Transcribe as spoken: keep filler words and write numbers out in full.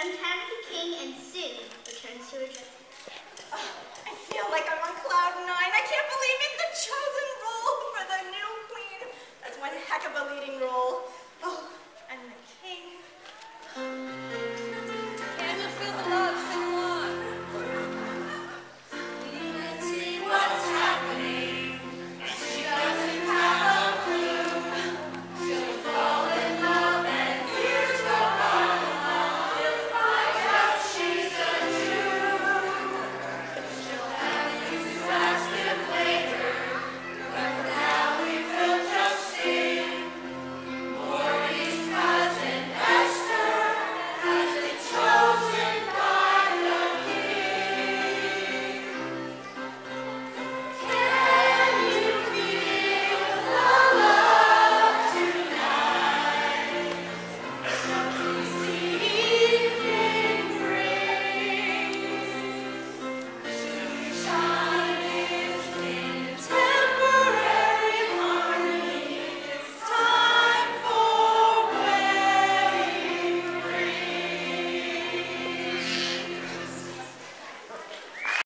Sometimes the king and soon returns to her dressing. Oh, I feel like I'm on cloud nine. I can't believe it's the chosen role for the new queen. That's one heck of a leading role.